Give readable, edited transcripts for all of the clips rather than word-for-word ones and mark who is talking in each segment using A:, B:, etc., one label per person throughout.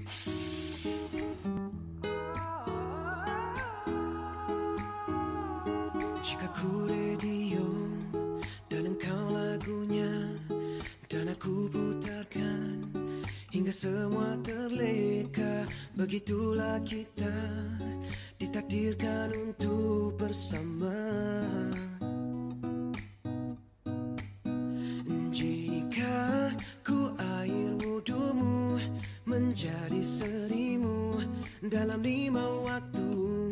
A: Jika ku radio dan engkau lagunya, dan aku putarkan hingga semua terleka. Begitulah kita ditakdirkan untuk bersama. Jika ku air wudumu menjadi serimu dalam 5 waktu,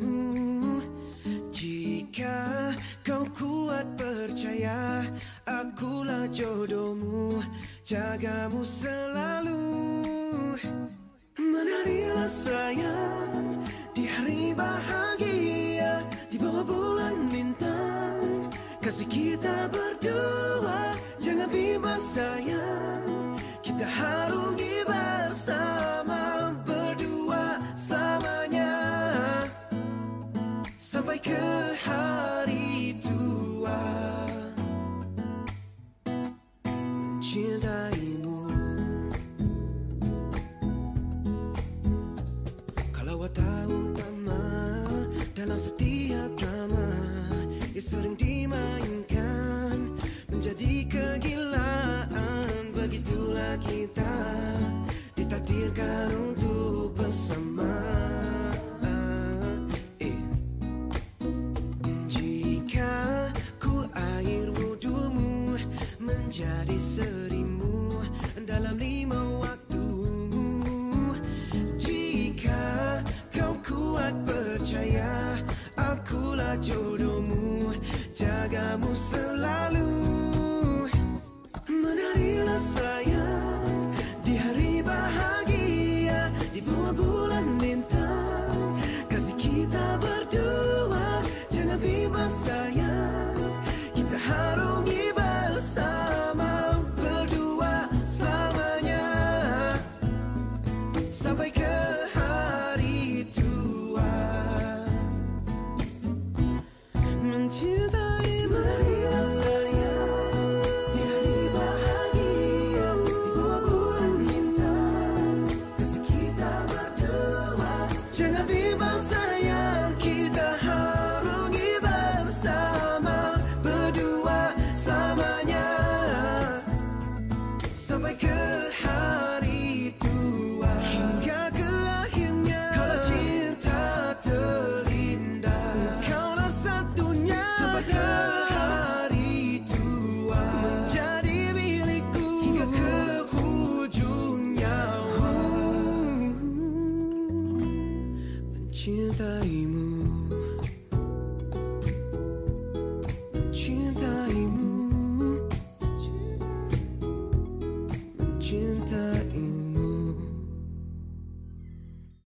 A: jika kau kuat percaya akulah jodohmu, jagamu selalu. Menarilah sayang di hari bahagia, di bawah bulan bintang, kasih kita berdua. Jangan bimbang sayang, kita harungi bersama, berdua selamanya, sampai ke hari tua. Mencintaimu, kalau watak utama dalam setiap drama yang sering dimainkan menjadi kegilaan. Begitulah kita ditakdirkan untuk bersama. Jika ku air wudumu menjadi serimu dalam 5 waktu, jika kau kuat percaya akulah jodohmu, jagamu selalu. Menarilah sayang di hari bahagia, di bawah bulan bintang, kasih kita berdua. Jangan bimbang sayang, kita harungi bersama, berdua selamanya, sampai ke hari tua. Mencintai marilah sayang di hari bahagia, di bawah bulan bintang, kasih kita berdua. Jangan bimbang sayang, kita harungi bersama, berdua selamanya, sampai ke hari tua. Hingga ke akhirnya kalau cinta terindah, kaulah satunya, sampai ke hari tua, menjadi milikku hingga ke hujung nyawa. Mencintaimu, mencintaimu, mencintaimu.